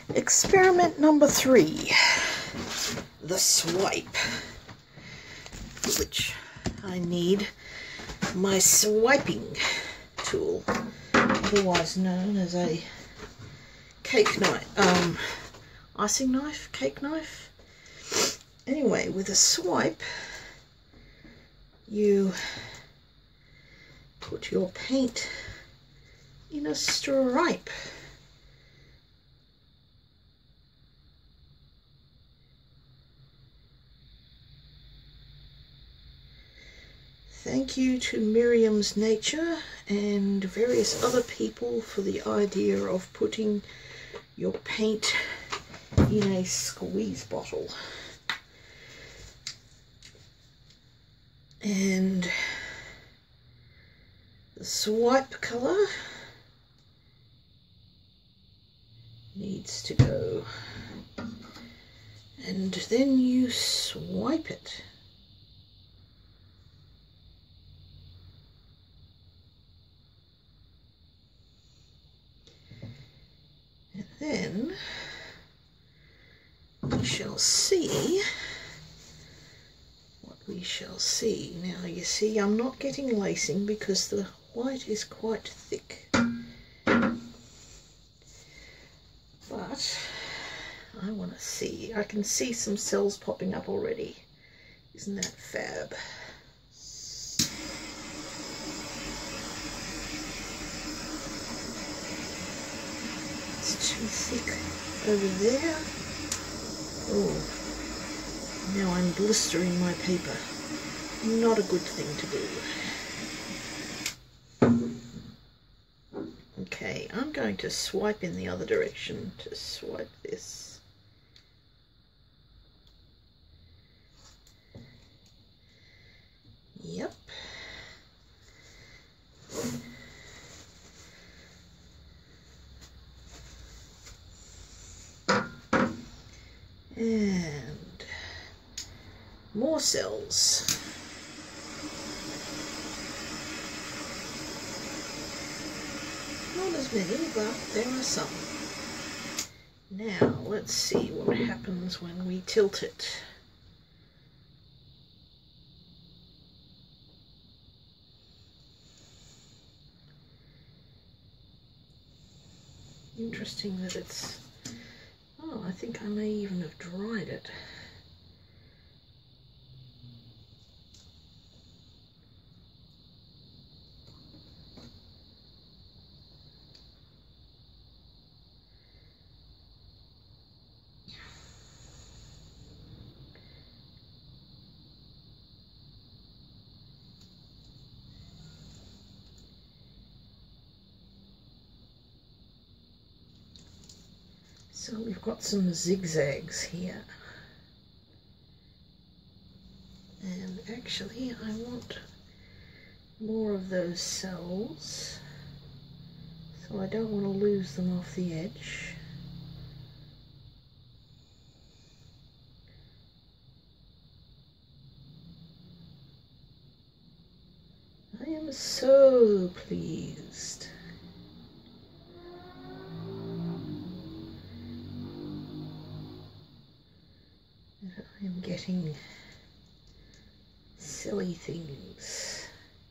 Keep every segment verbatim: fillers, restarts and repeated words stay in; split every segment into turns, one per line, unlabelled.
Experiment number three, the swipe, which I need my swiping tool, otherwise known as a cake knife, um, icing knife, cake knife. Anyway, with a swipe, you put your paint in a stripe. Thank you to Miriam's Nature and various other people for the idea of putting your paint in a squeeze bottle. And the swipe colour needs to go. And then you swipe it. And then we shall see what we shall see. Now you see I'm not getting lacing because the white is quite thick. But I want to see. I can see some cells popping up already. Isn't that fab? It's too thick over there. Oh, now I'm blistering my paper. Not a good thing to do. Okay, I'm going to swipe in the other direction to swipe this. Yep. And more cells. Not as many, but there are some. Now let's see what happens when we tilt it. Interesting that it's... Oh, I think I may even have dried it. So we've got some zigzags here. And actually I want more of those cells, so I don't want to lose them off the edge. I am so pleased. I am getting silly things.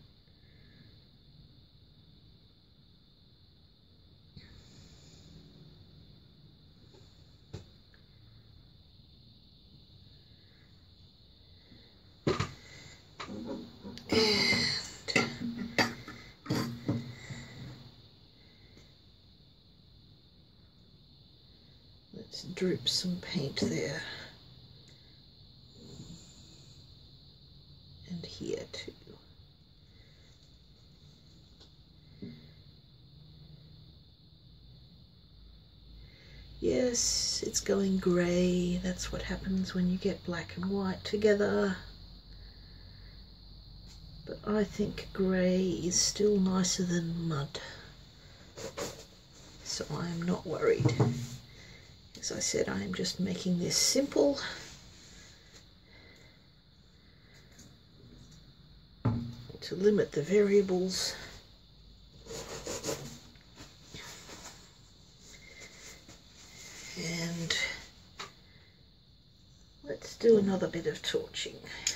And let's drip some paint there. And here too. Yes, it's going grey. That's what happens when you get black and white together. But I think grey is still nicer than mud. So I'm not worried. As I said, I am just making this simple. To limit the variables. And let's do another bit of torching.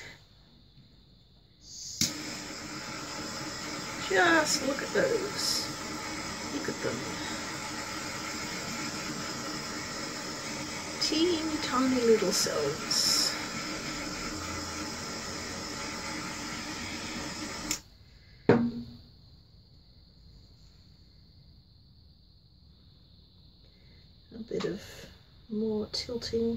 Just look at those. Look at them. Teeny tiny little cells. A bit of more tilting.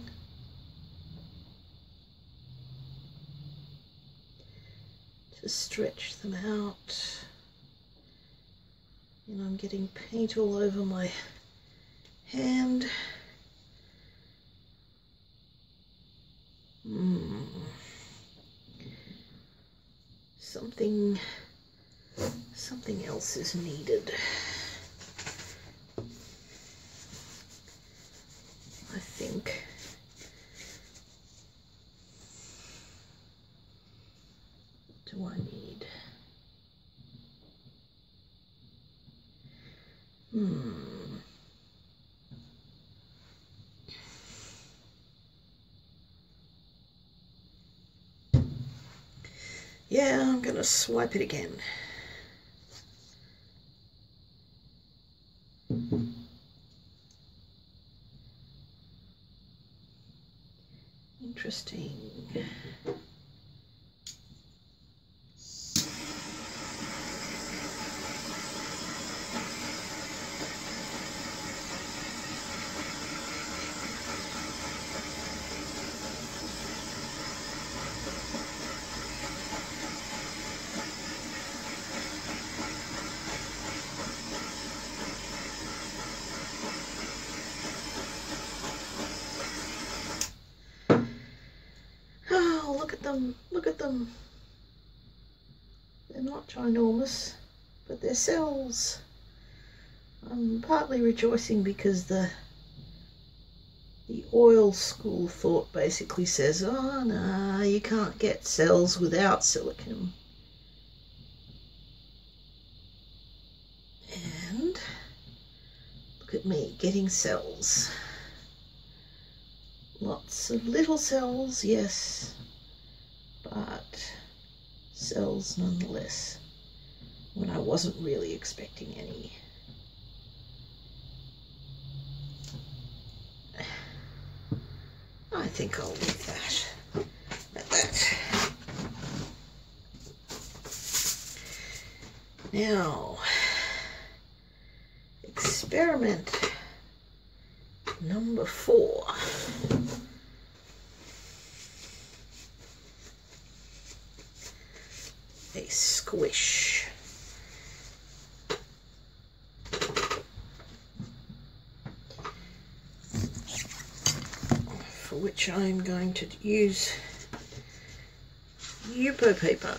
To stretch them out. And I'm getting paint all over my hand. Mm. Something, something else is needed. I think. What do I need? Hmm. Yeah, I'm going to swipe it again. Interesting. Oh, look at them, look at them. They're not ginormous, but they're cells. I'm partly rejoicing because the the oil school thought basically says, oh no, you can't get cells without silicone. And look at me getting cells. Lots of little cells, yes, but cells nonetheless, when I wasn't really expecting any. I think I'll leave that at that. Now, experiment number four. A squish. For which I'm going to use Yupo paper.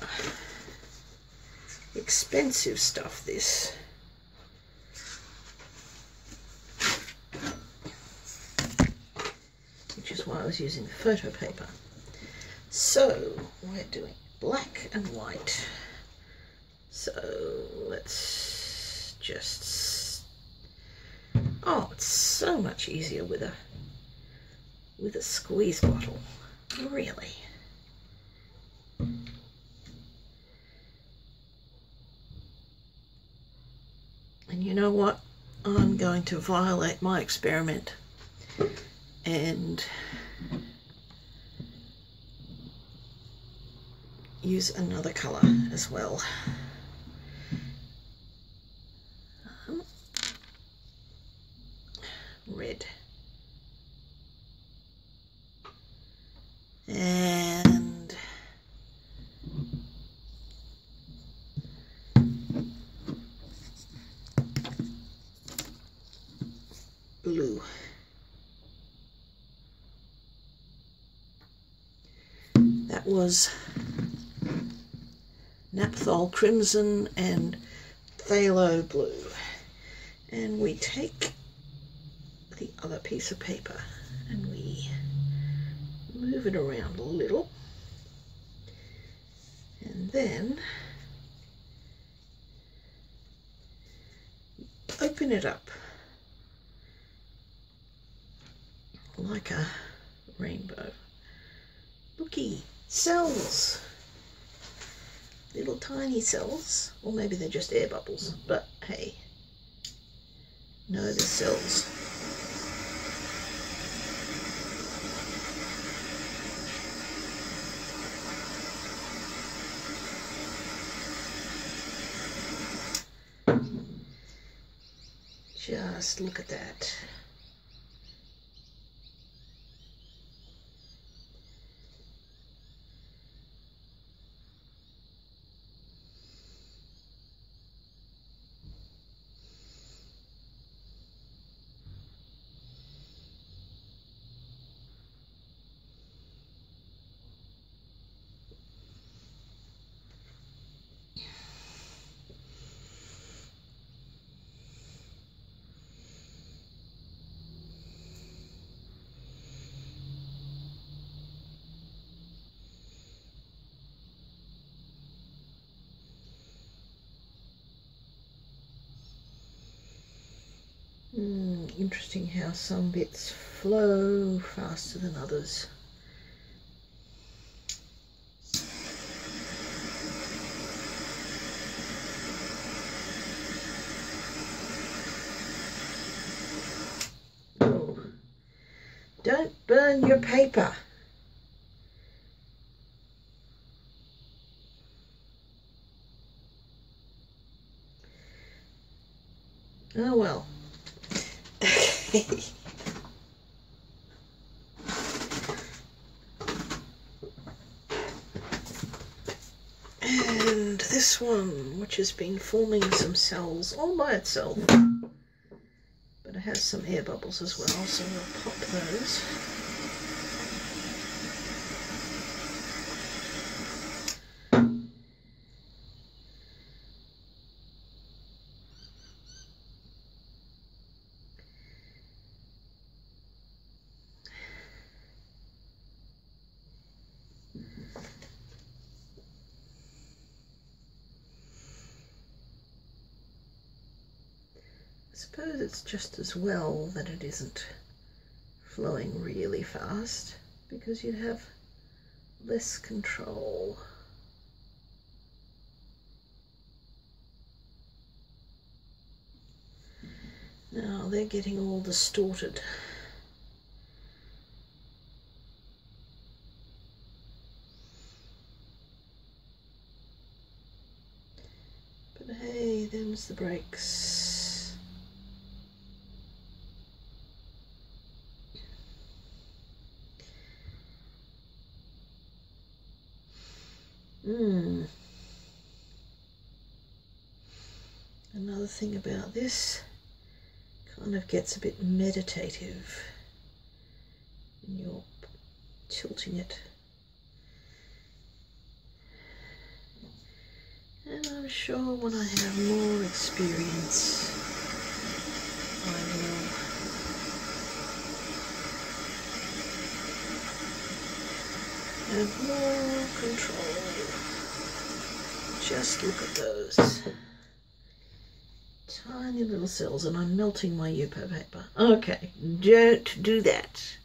Expensive stuff, this. Which is why I was using the photo paper. So, we're doing black and white. So, let's just... Oh, it's so much easier with a with a squeeze bottle. Really. And you know what? I'm going to violate my experiment and use another colour as well. Um, red. And blue. That was Naphthol Crimson and Phthalo Blue. And we take the other piece of paper and we move it around a little, and then open it up like a rainbow. Looky, cells. Little tiny cells. Or maybe they're just air bubbles. But hey, no, they're cells. Just look at that. Hmm, interesting how some bits flow faster than others. Oh, don't burn your paper. Oh well. And this one, which has been forming some cells all by itself, but it has some air bubbles as well, so we'll pop those. I suppose it's just as well that it isn't flowing really fast, because you'd have less control. Now they're getting all distorted. But hey, them's the breaks. Hmm. Another thing about this, kind of gets a bit meditative when you're tilting it. And I'm sure when I have more experience, I will have more control. Just look at those tiny little cells, and I'm melting my Yupo paper. Okay, don't do that.